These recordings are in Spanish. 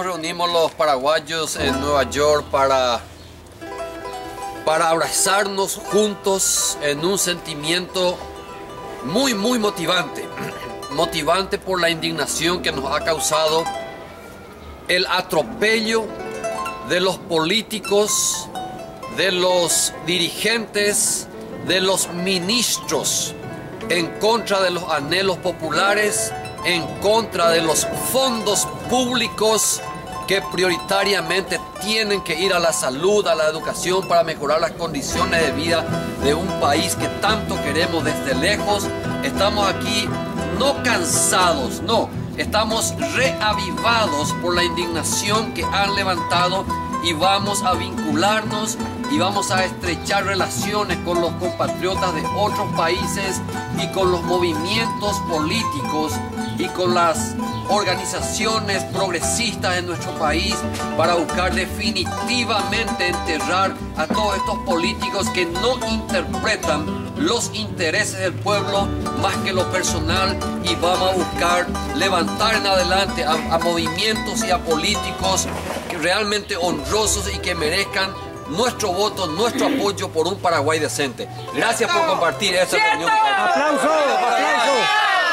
nos reunimos los paraguayos en Nueva York para abrazarnos juntos en un sentimiento muy motivante. Motivante por la indignación que nos ha causado el atropello de los políticos, de los dirigentes, de los ministros, en contra de los anhelos populares, en contra de los fondos públicos que prioritariamente tienen que ir a la salud, a la educación, para mejorar las condiciones de vida de un país que tanto queremos desde lejos. Estamos aquí no cansados, no, estamos reavivados por la indignación que han levantado y vamos a vincularnos y vamos a estrechar relaciones con los compatriotas de otros países y con los movimientos políticos y con las organizaciones progresistas en nuestro país para buscar definitivamente enterrar a todos estos políticos que no interpretan los intereses del pueblo más que lo personal, y vamos a buscar levantar en adelante a movimientos y a políticos que realmente honrosos y que merezcan nuestro voto, nuestro apoyo por un Paraguay decente. Gracias por compartir esta reunión. ¡Aplausos! ¡Aplausos!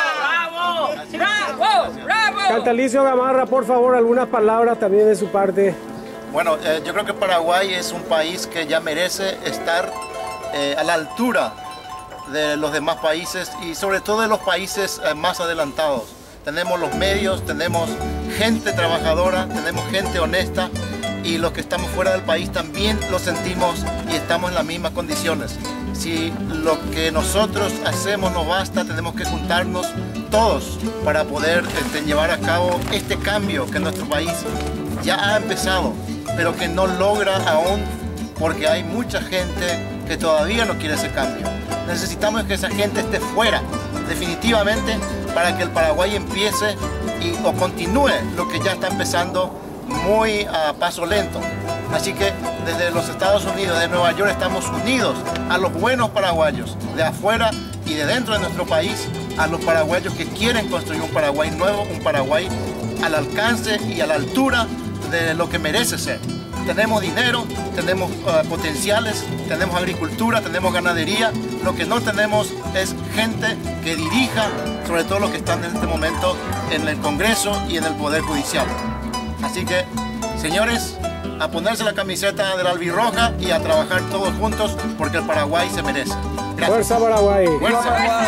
¡Bravo! ¡Bravo! Cantalicio Gamarra, por favor, algunas palabras también de su parte. Bueno, yo creo que Paraguay es un país que ya merece estar a la altura de los demás países y sobre todo de los países más adelantados. Tenemos los medios, tenemos gente trabajadora, tenemos gente honesta, y los que estamos fuera del país también lo sentimos y estamos en las mismas condiciones. Si lo que nosotros hacemos no basta, tenemos que juntarnos todos para poder llevar a cabo este cambio que nuestro país ya ha empezado, pero que no logra aún porque hay mucha gente que todavía no quiere ese cambio. Necesitamos que esa gente esté fuera, definitivamente, para que el Paraguay empiece o continúe lo que ya está empezando muy a paso lento. Así que desde los Estados Unidos, de Nueva York, estamos unidos a los buenos paraguayos, de afuera y de dentro de nuestro país, a los paraguayos que quieren construir un Paraguay nuevo, un Paraguay al alcance y a la altura de lo que merece ser. Tenemos dinero, tenemos potenciales, tenemos agricultura, tenemos ganadería. Lo que no tenemos es gente que dirija, sobre todo los que están en este momento en el Congreso y en el Poder Judicial. Así que, señores, a ponerse la camiseta de la albirroja y a trabajar todos juntos porque el Paraguay se merece. Gracias. ¡Fuerza Paraguay! ¡Fuerza Paraguay!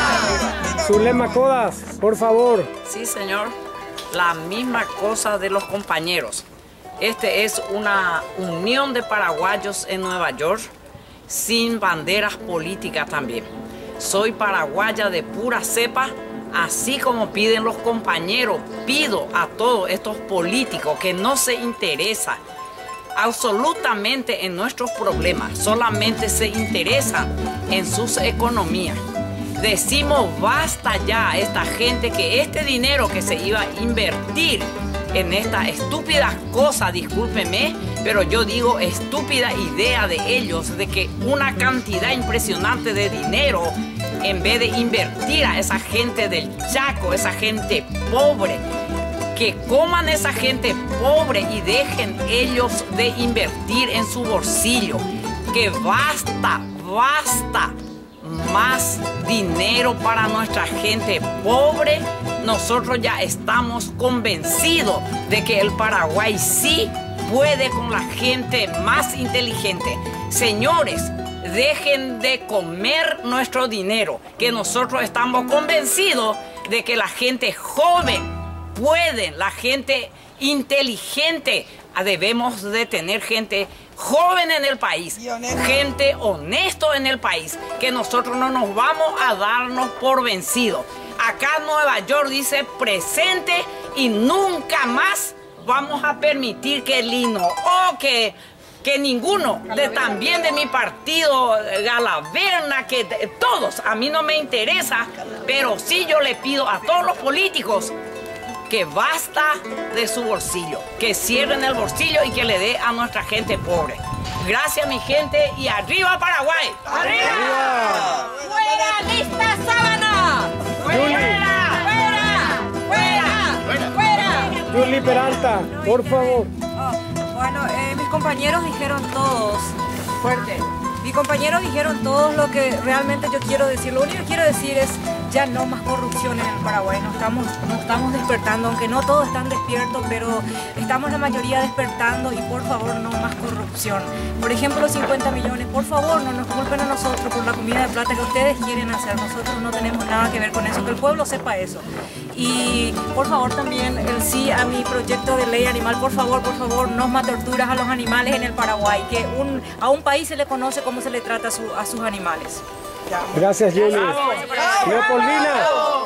Zulema Codas, por favor. Sí, señor. La misma cosa de los compañeros. Este es una unión de paraguayos en Nueva York sin banderas políticas también. Soy paraguaya de pura cepa. Así como piden los compañeros, pido a todos estos políticos que no se interesan absolutamente en nuestros problemas, solamente se interesan en sus economías. Decimos basta ya a esta gente que este dinero que se iba a invertir en esta estúpida cosa, discúlpeme, pero yo digo estúpida idea de ellos de que una cantidad impresionante de dinero, en vez de invertir a esa gente del Chaco, esa gente pobre, que coman esa gente pobre y dejen ellos de invertir en su bolsillo. Que basta más dinero para nuestra gente pobre. Nosotros ya estamos convencidos de que el Paraguay sí puede con la gente más inteligente. Señores, dejen de comer nuestro dinero, que nosotros estamos convencidos de que la gente joven puede, la gente inteligente, debemos de tener gente joven en el país, gente honesto en el país, que nosotros no nos vamos a darnos por vencidos. Acá en Nueva York dice presente y nunca más vamos a permitir que Lino o que ninguno, también de mi partido, Galaverna, que todos, a mí no me interesa, pero sí yo le pido a todos los políticos que basta de su bolsillo, que cierren el bolsillo y que le dé a nuestra gente pobre. Gracias, mi gente, y ¡arriba Paraguay! ¡Arriba! ¡Fuera lista sábana! ¡Fuera! ¡Fuera! ¡Fuera! ¡Fuera! Juli, Peralta, por favor. Bueno, mis compañeros dijeron todos. Fuerte. Mis compañeros dijeron todo lo que realmente yo quiero decir. Lo único que quiero decir es ya no más corrupción en el Paraguay. Nos estamos despertando, aunque no todos están despiertos, pero estamos la mayoría despertando y por favor no más corrupción. Por ejemplo, los 50 millones, por favor no nos culpen a nosotros por la comida de plata que ustedes quieren hacer. Nosotros no tenemos nada que ver con eso, que el pueblo sepa eso. Y por favor también el sí a mi proyecto de ley animal. Por favor, no más torturas a los animales en el Paraguay, que a un país se le conoce cómo se le trata a sus animales. Gracias, Jenny. Leopoldina.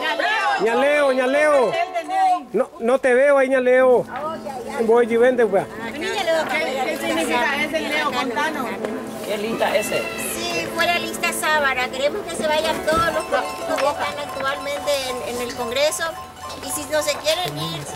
Ñaleo. No te veo ahí, Ñaleo. Voy y vende, pues. ¿Qué significa ese, Leo? Contanos. ¿Qué lista ese? Sí, fuera lista Sábana. Queremos que se vayan todos los políticos que están actualmente en el Congreso. Y si no se quieren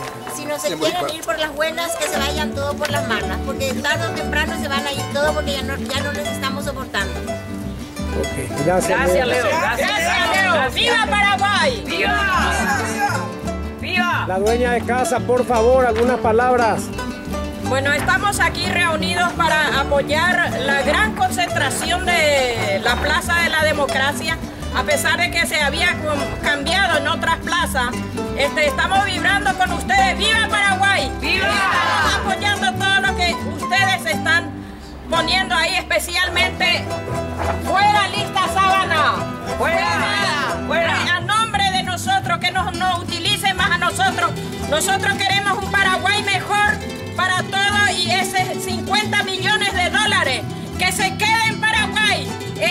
ir por las buenas, que se vayan todos por las malas. Porque tarde o temprano se van a ir todos porque ya no les estamos soportando. Okay. Gracias, Leo. Gracias, Leo. ¡Viva Paraguay! ¡Viva! ¡Viva! La dueña de casa, por favor, algunas palabras. Bueno, estamos aquí reunidos para apoyar la gran concentración de la Plaza de la Democracia, a pesar de que se había cambiado en otras plazas. Estamos vibrando con ustedes. ¡Viva Paraguay! ¡Viva! Estamos apoyando todo lo que ustedes están poniendo ahí, especialmente ¡fuera lista Sábana! ¡Fuera! A nombre de nosotros, que no utilicen más a nosotros. Nosotros queremos un Paraguay mejor para todos y ese 50 millones de dólares que se quede en Paraguay.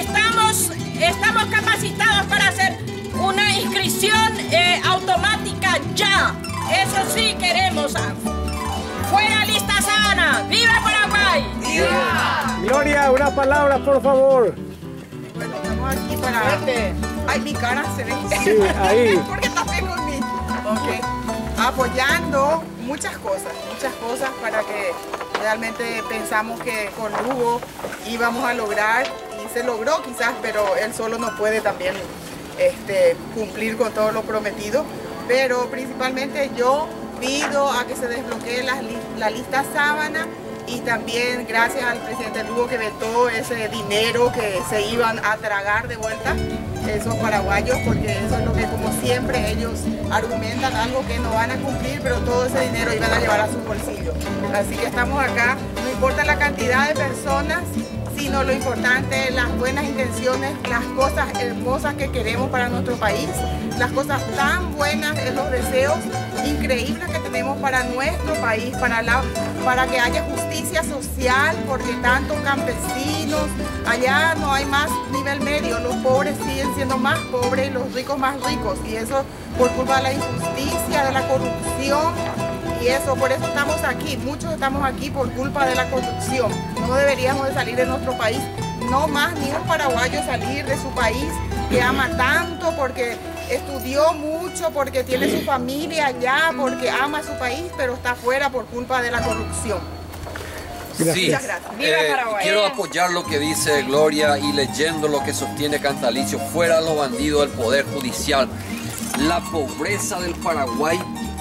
Estamos capacitados para hacer una inscripción automática ya. Eso sí queremos. ¡Fuera lista Sábana! ¡Viva Paraguay! ¡Viva! Gloria, unas palabras, por favor. Bueno, estamos aquí para... Ay, mi cara se ve. Sí, ahí. Porque también con mi... Ok. Apoyando muchas cosas para que realmente pensamos que con Lugo íbamos a lograr, y se logró quizás, pero él solo no puede también cumplir con todo lo prometido. Pero principalmente yo pido a que se desbloquee la lista Sábana, y también gracias al presidente Lugo que vetó ese dinero que se iban a tragar de vuelta esos paraguayos, porque eso es lo que como siempre ellos argumentan, algo que no van a cumplir, pero todo ese dinero iban a llevar a su bolsillo. Así que estamos acá, no importa la cantidad de personas, sino lo importante, las buenas intenciones, las cosas hermosas que queremos para nuestro país, las cosas tan buenas, los deseos increíbles que tenemos para nuestro país, para que haya justicia social, porque tantos campesinos, allá no hay más nivel medio, los pobres siguen siendo más pobres y los ricos más ricos, y eso por culpa de la injusticia, de la corrupción. Y eso, por eso estamos aquí, muchos estamos aquí por culpa de la corrupción. No deberíamos de salir de nuestro país, no más ni un paraguayo salir de su país que ama tanto, porque estudió mucho, porque tiene su familia allá, porque ama su país, pero está afuera por culpa de la corrupción. Sí, Muchas gracias. ¡Viva Paraguay! Quiero apoyar lo que dice Gloria y leyendo lo que sostiene Cantalicio. Fuera los bandidos del Poder Judicial. La pobreza del Paraguay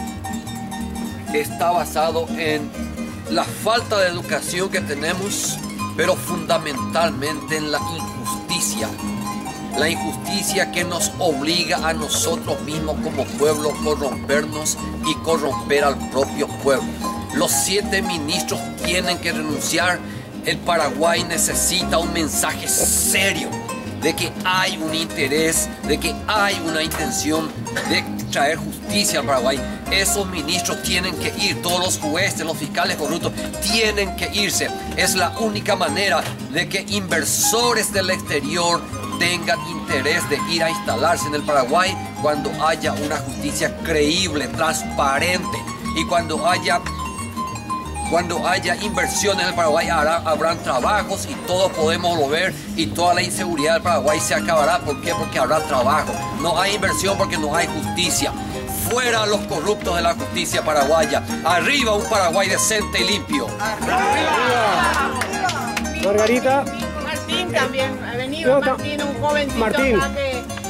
está basado en la falta de educación que tenemos, pero fundamentalmente en la injusticia. La injusticia que nos obliga a nosotros mismos como pueblo a corrompernos y corromper al propio pueblo. Los 7 ministros tienen que renunciar. El Paraguay necesita un mensaje serio de que hay un interés, de que hay una intención de traer justicia al Paraguay. Esos ministros tienen que ir, todos los jueces, los fiscales corruptos tienen que irse. Es la única manera de que inversores del exterior tengan interés de ir a instalarse en el Paraguay cuando haya una justicia creíble, transparente, y cuando haya inversiones en el Paraguay habrán trabajos y todos podemos volver y toda la inseguridad del Paraguay se acabará. ¿Por qué? Porque habrá trabajo. No hay inversión porque no hay justicia. Fuera los corruptos de la justicia paraguaya. Arriba un Paraguay decente y limpio. ¡Arriba! Margarita. Martín también ha venido. Martín, un jovencito acá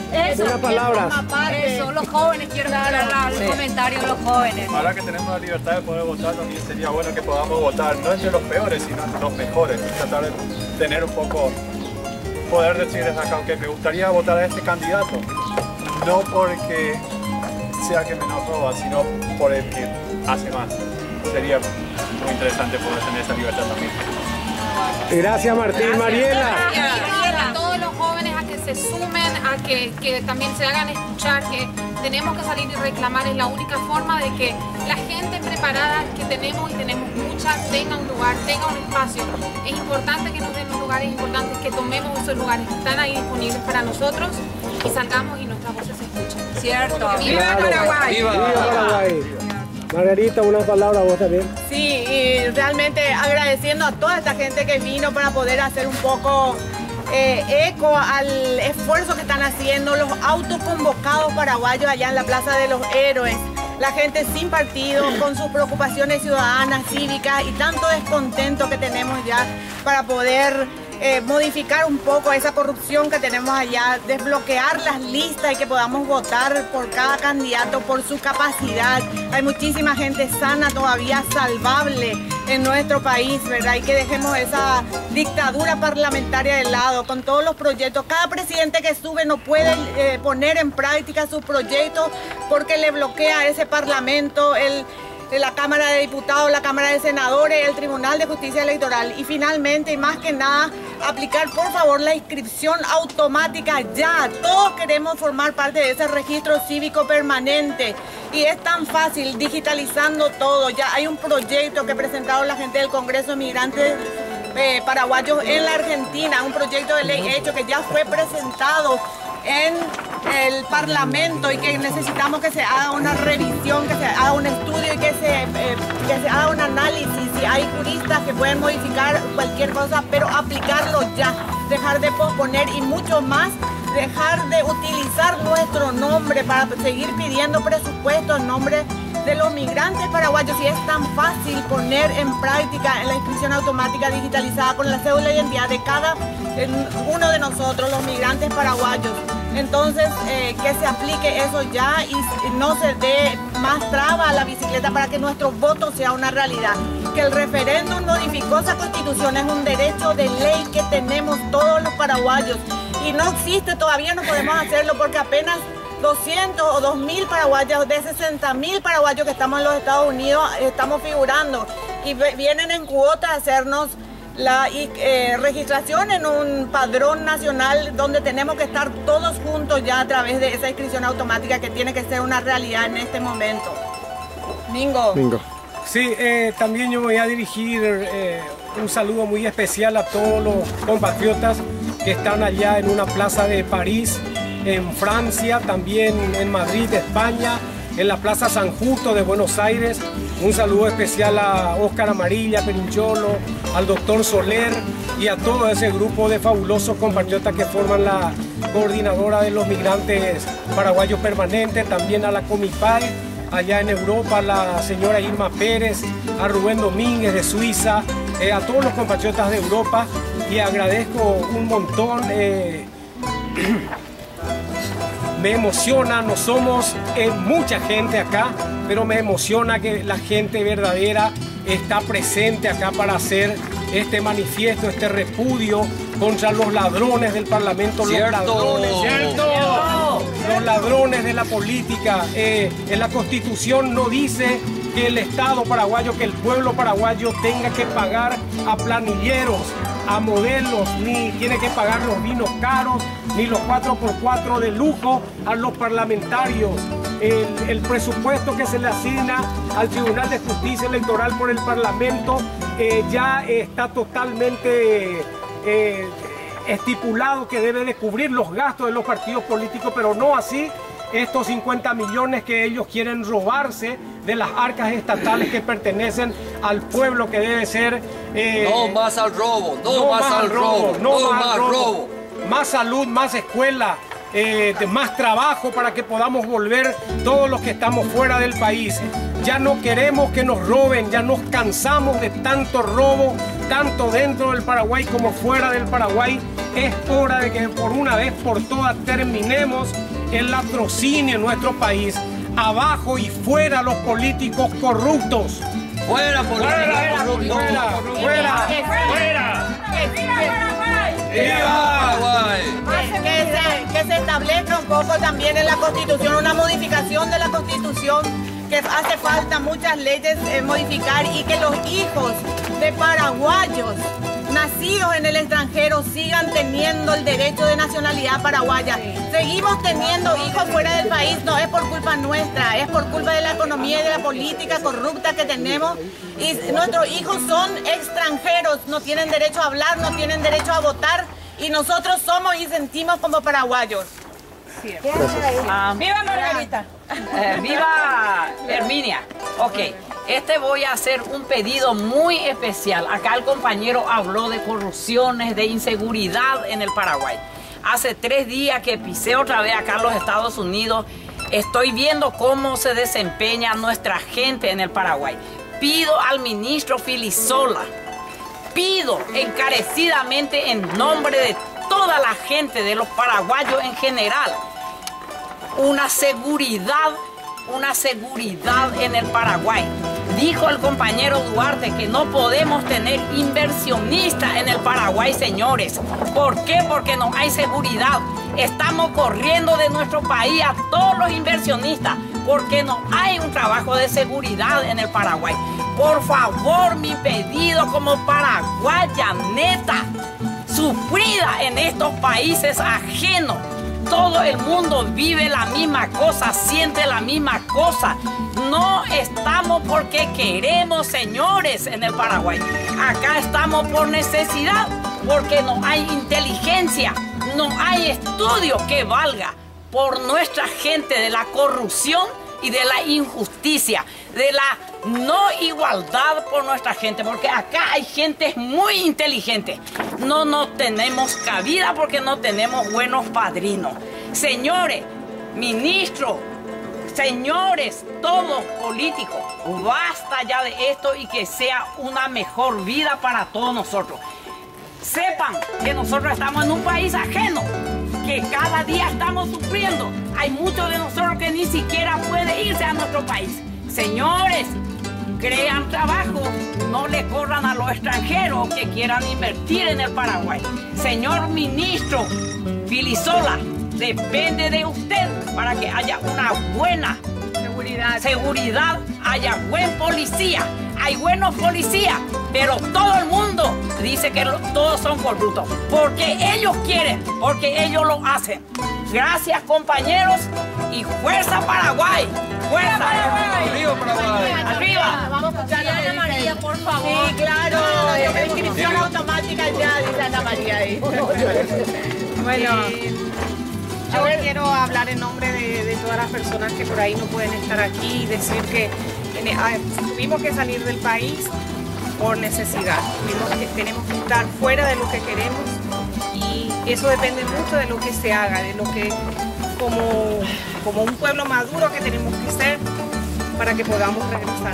Una palabra. Eso, los jóvenes, quiero escuchar el comentario de los jóvenes. Ahora que tenemos la libertad de poder votar, también sería bueno que podamos votar no entre los peores, sino entre los mejores. Tratar de tener un poco poder decirles acá, aunque me gustaría votar a este candidato, no porque sea que menos roba, sino por el que hace más. Sería muy interesante poder tener esa libertad también. Gracias, Martín. Mariela. A todos los jóvenes a que se sumen, a que también se hagan escuchar, que tenemos que salir y reclamar. Es la única forma de que la gente preparada que tenemos, y tenemos mucha, tenga un lugar, tenga un espacio. Es importante que nos den los lugares, es importante que tomemos esos lugares que están ahí disponibles para nosotros y salgamos y nuestras voces se escuchen. Cierto. ¡Viva Paraguay! ¡Viva Paraguay! Margarita, una palabra, vos también. Sí, y realmente agradeciendo a toda esta gente que vino para poder hacer un poco eco al esfuerzo que están haciendo los autoconvocados paraguayos allá en la Plaza de los Héroes. La gente sin partido, con sus preocupaciones ciudadanas, cívicas y tanto descontento que tenemos ya para poder modificar un poco esa corrupción que tenemos allá, desbloquear las listas y que podamos votar por cada candidato por su capacidad. Hay muchísima gente sana todavía salvable en nuestro país, ¿verdad? Y que dejemos esa dictadura parlamentaria de lado con todos los proyectos. Cada presidente que sube no puede poner en práctica sus proyectos porque le bloquea ese parlamento, la Cámara de Diputados, la Cámara de Senadores, el Tribunal de Justicia Electoral. Y finalmente, y más que nada, aplicar por favor la inscripción automática ya. Todos queremos formar parte de ese registro cívico permanente. Y es tan fácil, digitalizando todo. Ya hay un proyecto que presentaron la gente del Congreso de Migrantes Paraguayos en la Argentina, un proyecto de ley hecho que ya fue presentado en el Parlamento y que necesitamos que se haga una revisión, que se haga un estudio y que se haga un análisis. Si hay juristas que pueden modificar cualquier cosa, pero aplicarlo ya, dejar de posponer y mucho más, dejar de utilizar nuestro nombre para seguir pidiendo presupuesto en nombre de los migrantes paraguayos. Si es tan fácil poner en práctica la inscripción automática digitalizada con la cédula de identidad de cada uno de nosotros, los migrantes paraguayos. Entonces, que se aplique eso ya y no se dé más traba a la bicicleta para que nuestro voto sea una realidad. Que el referéndum modificó esa constitución, es un derecho de ley que tenemos todos los paraguayos. Y no existe, todavía no podemos hacerlo porque apenas 200 o 2.000 paraguayos, de 60.000 paraguayos que estamos en los Estados Unidos, estamos figurando y vienen en cuota a hacernos la registración en un padrón nacional donde tenemos que estar todos juntos ya a través de esa inscripción automática que tiene que ser una realidad en este momento. Mingo. Sí, también yo voy a dirigir un saludo muy especial a todos los compatriotas que están allá en una plaza de París, en Francia, también en Madrid, España, en la Plaza San Justo de Buenos Aires. Un saludo especial a Óscar Amarilla, Penincholo, al doctor Soler y a todo ese grupo de fabulosos compatriotas que forman la coordinadora de los migrantes paraguayos permanentes, también a la Comipay, allá en Europa, a la señora Irma Pérez, a Rubén Domínguez de Suiza, a todos los compatriotas de Europa, y agradezco un montón. Me emociona, no somos mucha gente acá, pero me emociona que la gente verdadera está presente acá para hacer este manifiesto, este repudio contra los ladrones del Parlamento, los ladrones de la política. En la Constitución no dice que el Estado paraguayo, que el pueblo paraguayo tenga que pagar a planilleros, a modelos, ni tiene que pagar los vinos caros, ni los 4x4 de lujo a los parlamentarios. El presupuesto que se le asigna al Tribunal de Justicia Electoral por el Parlamento ya está totalmente estipulado que debe de cubrir los gastos de los partidos políticos, pero no así estos 50 millones que ellos quieren robarse de las arcas estatales que pertenecen al pueblo, que debe ser... no más al robo, no más al robo, no más robo. Más salud, más escuela, más trabajo para que podamos volver todos los que estamos fuera del país. Ya no queremos que nos roben, ya nos cansamos de tanto robo tanto dentro del Paraguay como fuera del Paraguay. Es hora de que por una vez por todas terminemos el latrocinio en nuestro país. Abajo y fuera los políticos corruptos. Fuera políticos corruptos. Fuera. ¡Viva Paraguay! Que se establezca un poco también en la Constitución, una modificación de la Constitución, que hace falta muchas leyes modificar, y que los hijos de paraguayos nacidos en el extranjero sigan teniendo el derecho de nacionalidad paraguaya. Seguimos teniendo hijos fuera del país, no es por culpa nuestra, es por culpa de la economía y de la política corrupta que tenemos. Y nuestros hijos son extranjeros, no tienen derecho a hablar, no tienen derecho a votar, y nosotros somos y sentimos como paraguayos. ¡Viva Margarita! ¡Viva Herminia! Ok, voy a hacer un pedido muy especial. Acá el compañero habló de corrupciones, de inseguridad en el Paraguay. Hace 3 días que pisé otra vez acá en los Estados Unidos. Estoy viendo cómo se desempeña nuestra gente en el Paraguay. Pido al ministro Filisola, pido encarecidamente en nombre de toda la gente, de los paraguayos en general, una seguridad en el Paraguay. Dijo el compañero Duarte que no podemos tener inversionistas en el Paraguay, señores. ¿Por qué? Porque no hay seguridad. Estamos corriendo de nuestro país a todos los inversionistas porque no hay un trabajo de seguridad en el Paraguay. Por favor, mi pedido como paraguaya neta, sufrida en estos países ajenos. Todo el mundo vive la misma cosa, siente la misma cosa. No estamos porque queremos, señores, en el Paraguay. Acá estamos por necesidad, porque no hay inteligencia, no hay estudio que valga por nuestra gente de la corrupción y de la injusticia, de la no igualdad por nuestra gente, porque acá hay gente muy inteligente. No tenemos cabida porque no tenemos buenos padrinos. Señores, ministros, señores, todos políticos, basta ya de esto y que sea una mejor vida para todos nosotros. Sepan que nosotros estamos en un país ajeno, que cada día estamos sufriendo. Hay muchos de nosotros que ni siquiera pueden irse a nuestro país. Señores, crean trabajo, no le corran a los extranjeros que quieran invertir en el Paraguay. Señor ministro Filisola, depende de usted para que haya una buena seguridad, haya buen policía. Hay buenos policías, pero todo el mundo dice que todos son corruptos. Porque ellos quieren, porque ellos lo hacen. Gracias, compañeros, y fuerza Paraguay. ¡Fuerza Paraguay! ¡Arriba Paraguay! ¡Arriba! Vamos a escuchar a Ana María, por favor. Sí, claro. Inscripción automática ya, dice Ana María ahí. Bueno, yo quiero hablar en nombre de todas las personas que por ahí no pueden estar aquí y decir que tuvimos que salir del país por necesidad. Tenemos que estar fuera de lo que queremos y eso depende mucho de lo que se haga, de lo que como un pueblo maduro que tenemos que ser para que podamos regresar.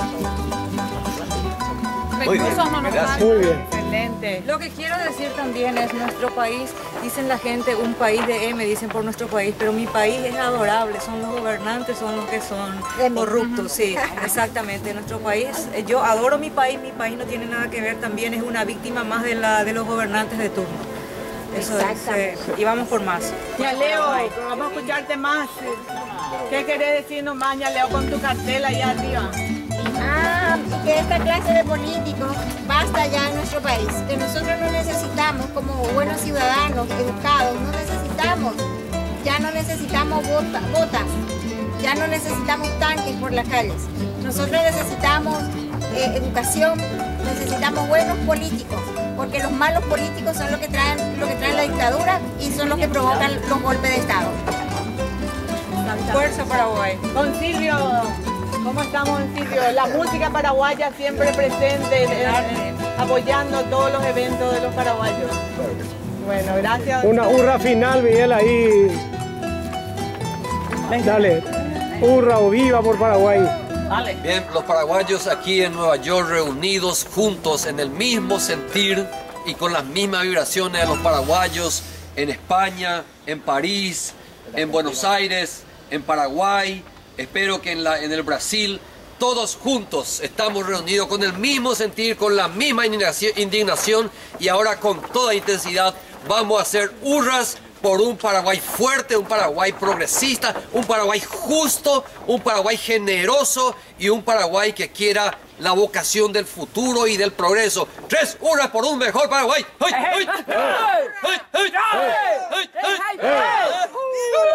Muy bien, gracias. Muy bien. Excelente. Lo que quiero decir también es nuestro país, dicen la gente, un país de M, dicen por nuestro país, pero mi país es adorable, son los gobernantes, son los que son corruptos, sí, exactamente. Nuestro país, yo adoro mi país no tiene nada que ver, también es una víctima más de los gobernantes de turno. Eso es, y vamos por más. Ya Leo, vamos a escucharte más. ¿Qué querés decirnos más, ya Leo, con tu cartel allá arriba? Que esta clase de políticos basta ya en nuestro país, que nosotros no necesitamos como buenos ciudadanos educados, ya no necesitamos botas, ya no necesitamos tanques por las calles, nosotros necesitamos educación, necesitamos buenos políticos, porque los malos políticos son los que traen la dictadura y son los que provocan los golpes de Estado. Fuerza Paraguay. Concilio. ¿Cómo estamos, Silvio? La música paraguaya siempre presente, apoyando todos los eventos de los paraguayos. Bueno, gracias. Una hurra final, Miguel, ahí. Dale. Hurra o viva por Paraguay. Dale. Bien, los paraguayos aquí en Nueva York reunidos juntos en el mismo sentir y con las mismas vibraciones de los paraguayos en España, en París, en Buenos Aires, en Paraguay, espero que en el Brasil, todos juntos estamos reunidos con el mismo sentir, con la misma indignación y ahora con toda intensidad vamos a hacer hurras por un Paraguay fuerte, un Paraguay progresista, un Paraguay justo, un Paraguay generoso y un Paraguay que quiera la vocación del futuro y del progreso. 3 hurras por un mejor Paraguay. ¡Ay, ay! ¡Ay, ay! ¡Ay, ay!